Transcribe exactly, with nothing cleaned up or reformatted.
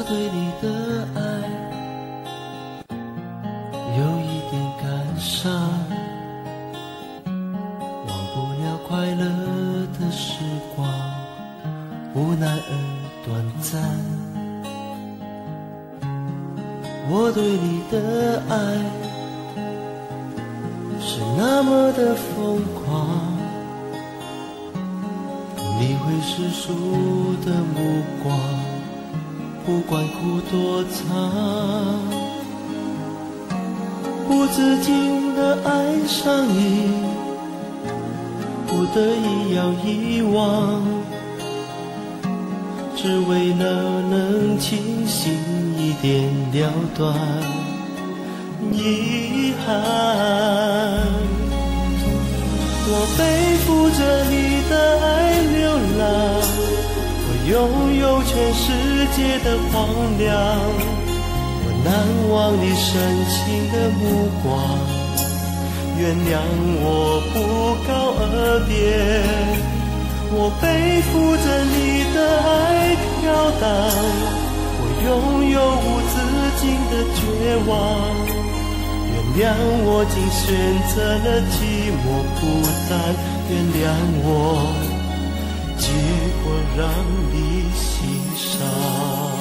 对你的爱有一点感伤，忘不了快乐的时光，无奈而短暂。我对你的爱是那么的疯狂，你会世俗的目光，不管苦多长，不自禁地爱上你，不得已要遗忘，只为了能清醒一点了断遗憾。我背负着你的爱流浪，我拥有全世界的荒凉，我难忘你深情的目光，原谅我不告而别。我背负着你的爱飘荡，我拥有无止境的绝望，原谅我竟选择了寂寞孤单，原谅我结果让你心伤。